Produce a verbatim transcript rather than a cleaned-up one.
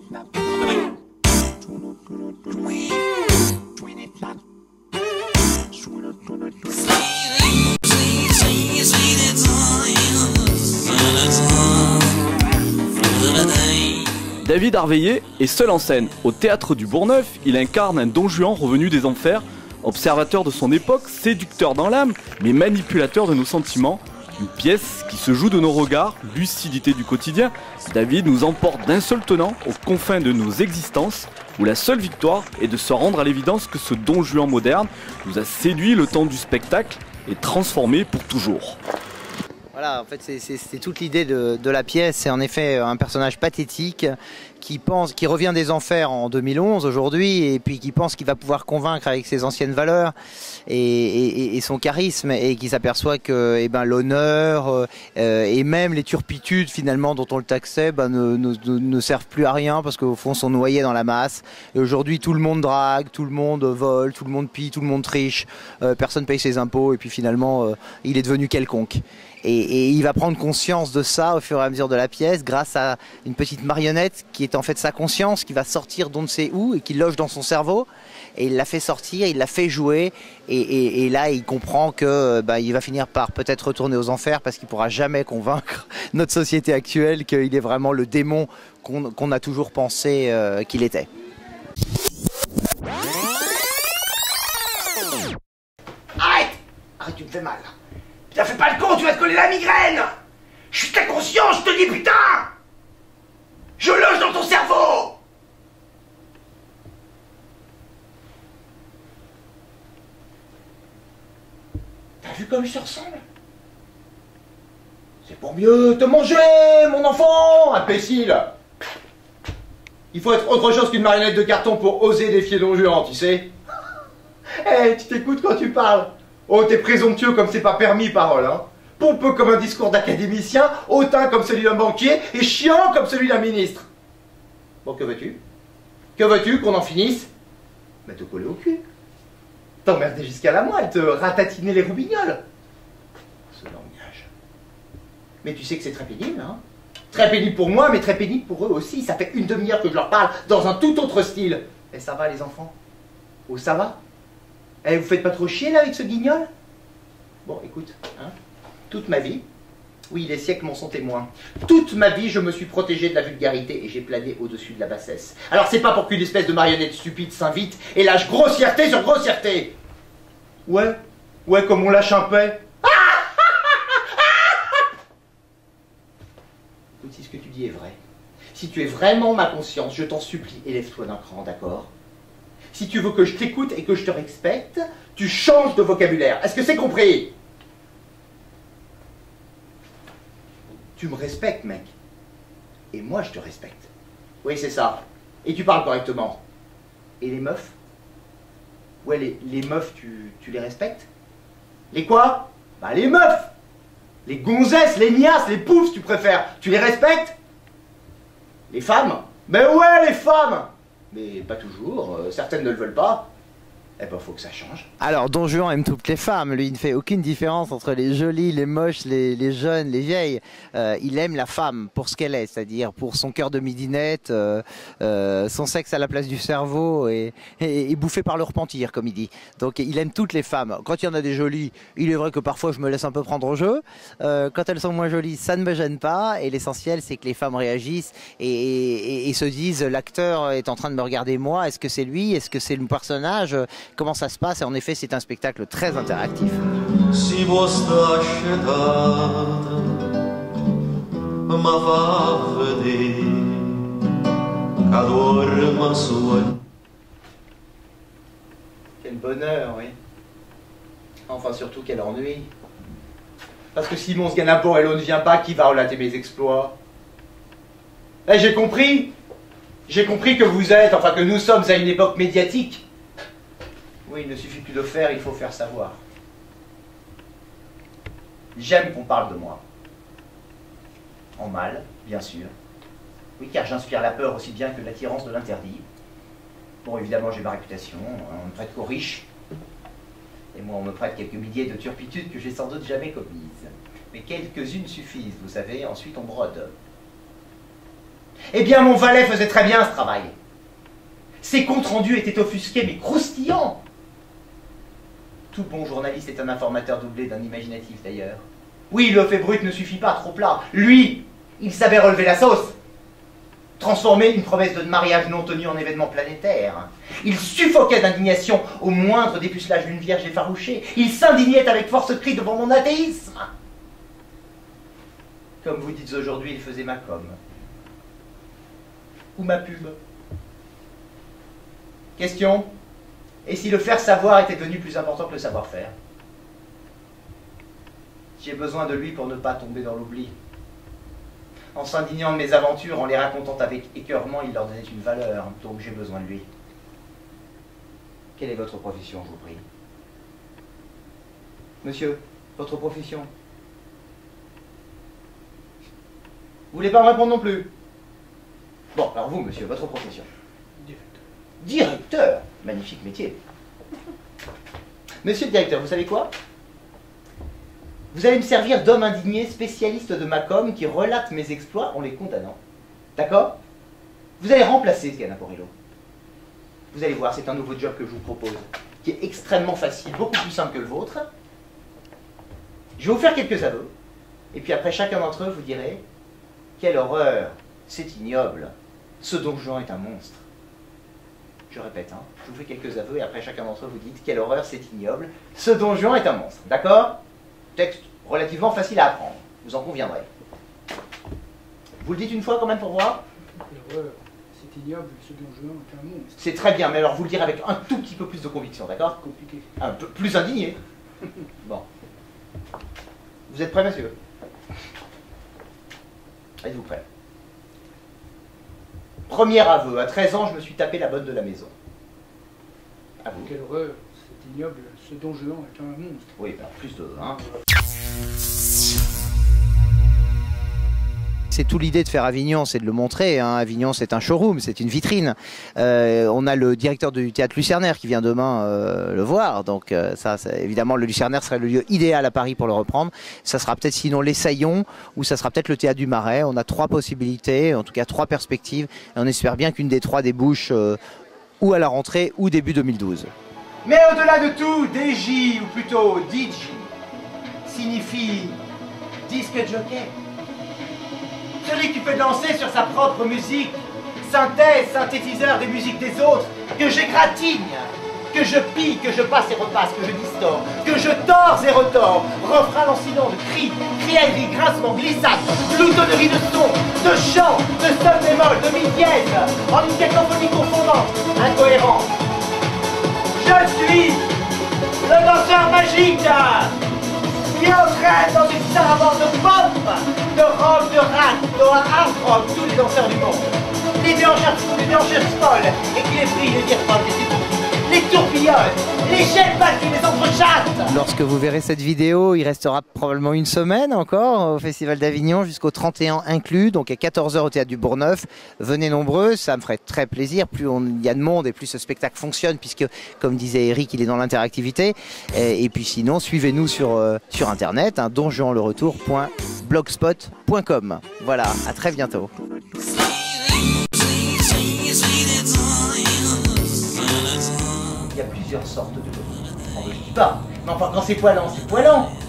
David Arveillé est seul en scène. Au théâtre du Bourgneuf, il incarne un Don Juan revenu des enfers, observateur de son époque, séducteur dans l'âme, mais manipulateur de nos sentiments. Une pièce qui se joue de nos regards, lucidité du quotidien. David nous emporte d'un seul tenant aux confins de nos existences, où la seule victoire est de se rendre à l'évidence que ce Don Juan moderne nous a séduit le temps du spectacle et transformé pour toujours. Voilà, en fait, c'est toute l'idée de, de la pièce. C'est en effet un personnage pathétique qui pense, qui revient des enfers en deux mille onze aujourd'hui, et puis qui pense qu'il va pouvoir convaincre avec ses anciennes valeurs et, et, et son charisme, et qui s'aperçoit que, eh ben, l'honneur euh, et même les turpitudes finalement dont on le taxait, ben, ne, ne, ne servent plus à rien parce qu'au fond sont noyés dans la masse. Et aujourd'hui, tout le monde drague, tout le monde vole, tout le monde pille, tout le monde triche, euh, personne paye ses impôts, et puis finalement, euh, il est devenu quelconque. Et, et il va prendre conscience de ça au fur et à mesure de la pièce grâce à une petite marionnette qui est en fait sa conscience, qui va sortir d'on ne sait où et qui loge dans son cerveau. Et il la fait sortir, il la fait jouer, et, et, et là il comprend que bah, il va finir par peut-être retourner aux enfers parce qu'il pourra jamais convaincre notre société actuelle qu'il est vraiment le démon qu'on qu'on a toujours pensé euh, qu'il était. Arrête! Arrête, tu me fais mal. Putain, fais pas le con, tu vas te coller la migraine! Je suis très conscient, je te dis putain! Je loge dans ton cerveau! T'as vu comme je te ressemble? C'est pour mieux te manger, mon enfant, imbécile! Il faut être autre chose qu'une marionnette de carton pour oser défier Don Juan, tu sais? Eh, hey, tu t'écoutes quand tu parles? Oh, t'es présomptueux comme c'est pas permis, parole, hein. Pompeux comme un discours d'académicien, hautain comme celui d'un banquier, et chiant comme celui d'un ministre. Bon, que veux-tu? Que veux-tu, qu'on en finisse? Mais te coller au cul. T'emmerder jusqu'à la moelle, te ratatiner les roubignoles. Ce langage. Mais tu sais que c'est très pénible, hein. Très pénible pour moi, mais très pénible pour eux aussi. Ça fait une demi-heure que je leur parle dans un tout autre style. Et ça va, les enfants? Oh, ça va? Eh, vous faites pas trop chier là avec ce guignol? Bon, écoute, hein, toute ma vie, oui, les siècles m'en sont témoins, toute ma vie je me suis protégé de la vulgarité et j'ai plané au-dessus de la bassesse. Alors c'est pas pour qu'une espèce de marionnette stupide s'invite et lâche grossièreté sur grossièreté. Ouais, ouais, comme on lâche un paix. Écoute, si ce que tu dis est vrai, si tu es vraiment ma conscience, je t'en supplie, élève-toi d'un cran, d'accord? Si tu veux que je t'écoute et que je te respecte, tu changes de vocabulaire. Est-ce que c'est compris? Tu me respectes, mec. Et moi, je te respecte. Oui, c'est ça. Et tu parles correctement. Et les meufs? Ouais, les, les meufs, tu, tu les respectes? Les quoi? Bah, les meufs! Les gonzesses, les niasses, les poufs, tu préfères. Tu les respectes? Les femmes? Mais ouais, les femmes! Mais pas toujours, euh, certaines ne le veulent pas. Eh ben, faut que ça change. Alors, Don Juan aime toutes les femmes. Lui, il ne fait aucune différence entre les jolies, les moches, les, les jeunes, les vieilles. Euh, il aime la femme pour ce qu'elle est, c'est-à-dire pour son cœur de midinette, euh, euh, son sexe à la place du cerveau et, et, et bouffé par le repentir, comme il dit. Donc, il aime toutes les femmes. Quand il y en a des jolies, il est vrai que parfois je me laisse un peu prendre au jeu. Euh, quand elles sont moins jolies, ça ne me gêne pas. Et l'essentiel, c'est que les femmes réagissent et, et, et se disent, l'acteur est en train de me regarder moi. Est-ce que c'est lui? Est-ce que c'est le personnage? Comment ça se passe? Et en effet, c'est un spectacle très interactif. Si quel bonheur, oui. Enfin, surtout quel ennui. Parce que si mon Sganaborello ne vient pas, qui va relater mes exploits? Eh, j'ai compris. J'ai compris que vous êtes, enfin que nous sommes à une époque médiatique. Oui, il ne suffit plus de faire, il faut faire savoir. J'aime qu'on parle de moi. En mal, bien sûr. Oui, car j'inspire la peur aussi bien que l'attirance de l'interdit. Bon, évidemment, j'ai ma réputation, on me prête qu'aux riches. Et moi, on me prête quelques milliers de turpitudes que j'ai sans doute jamais commises. Mais quelques-unes suffisent, vous savez, ensuite on brode. Eh bien, mon valet faisait très bien ce travail. Ses comptes rendus étaient offusqués, mais croustillants. Tout bon journaliste est un informateur doublé d'un imaginatif, d'ailleurs. Oui, le fait brut ne suffit pas, trop plat. Lui, il savait relever la sauce. Transformer une promesse de mariage non tenue en événement planétaire. Il suffoquait d'indignation au moindre dépucelage d'une vierge effarouchée. Il s'indignait avec force cri devant mon athéisme. Comme vous dites aujourd'hui, il faisait ma com. Ou ma pub. Question? Et si le faire savoir était devenu plus important que le savoir-faire? J'ai besoin de lui pour ne pas tomber dans l'oubli. En s'indignant de mes aventures, en les racontant avec écœurement, il leur donnait une valeur, donc j'ai besoin de lui. Quelle est votre profession, je vous prie? Monsieur, votre profession? Vous voulez pas me répondre non plus? Bon, alors vous, monsieur, votre profession? Directeur. Directeur? Magnifique métier. Monsieur le directeur, vous savez quoi? Vous allez me servir d'homme indigné, spécialiste de ma com, qui relate mes exploits en les condamnant. D'accord? Vous allez remplacer ce Ganaporillo. Vous allez voir, c'est un nouveau job que je vous propose, qui est extrêmement facile, beaucoup plus simple que le vôtre. Je vais vous faire quelques aveux, et puis après chacun d'entre eux, vous direz « Quelle horreur! C'est ignoble! Ce Don Juan est un monstre !» Je répète, hein, je vous fais quelques aveux, et après chacun d'entre eux, vous dites « Quelle horreur! C'est ignoble! Ce Don Juan est un monstre !» D'accord? Texte relativement facile à apprendre, vous en conviendrez. Vous le dites une fois quand même pour voir? L'horreur, c'est ignoble, ce Don Juan est un monstre. C'est très bien, mais alors vous le direz avec un tout petit peu plus de conviction, d'accord? Compliqué. Un peu plus indigné. Bon. Vous êtes prêts, messieurs? Êtes-vous prêts? Premier aveu, à treize ans, je me suis tapé la bonne de la maison. À vous. Quelle horreur, c'est ignoble, ce Don Juan est un monstre. Oui, ben, plus de un. C'est tout l'idée de faire Avignon, c'est de le montrer. Hein. Avignon, c'est un showroom, c'est une vitrine. Euh, on a le directeur du théâtre Lucernaire qui vient demain euh, le voir. Donc euh, ça, ça, évidemment, le Lucernaire serait le lieu idéal à Paris pour le reprendre. Ça sera peut-être sinon les Saillons ou ça sera peut-être le théâtre du Marais. On a trois possibilités, en tout cas trois perspectives. Et on espère bien qu'une des trois débouche euh, ou à la rentrée ou début deux mille douze. Mais au-delà de tout, D J, ou plutôt D J, signifie disque jockey. Celui qui peut danser sur sa propre musique, synthèse, synthétiseur des musiques des autres, que j'égratigne, que je pille, que je passe et repasse, que je distors, que je tords et retors, refrain lancinant de cris, criailleries, grincements, glissades, gloutonnerie de sons, de chants, de sol bémol, de mi dièse, en une cacophonie confondante, incohérente. Je suis le danseur magique qui entraîne dans une sarabande de pop, de rock, de rap, de hard rock, tous les danseurs du monde. Les déhancheurs fous, les déhancheurs folles, et qui les prient de dire pas que c'est tout. Les tourbillonnes, les chaînes battues, les entrechâtes. Lorsque vous verrez cette vidéo, il restera probablement une semaine encore au Festival d'Avignon jusqu'au trente et un inclus, donc à quatorze heures au Théâtre du Bourgneuf. Venez nombreux, ça me ferait très plaisir. Plus il y a de monde et plus ce spectacle fonctionne, puisque, comme disait Eric, il est dans l'interactivité. Et, et puis sinon, suivez-nous sur, euh, sur Internet, hein, don juan le retour point blogspot point com. Voilà, à très bientôt. Il y a plusieurs sortes de l'eau. On ne le dit pas. Mais enfin, quand c'est poilant, c'est poilant.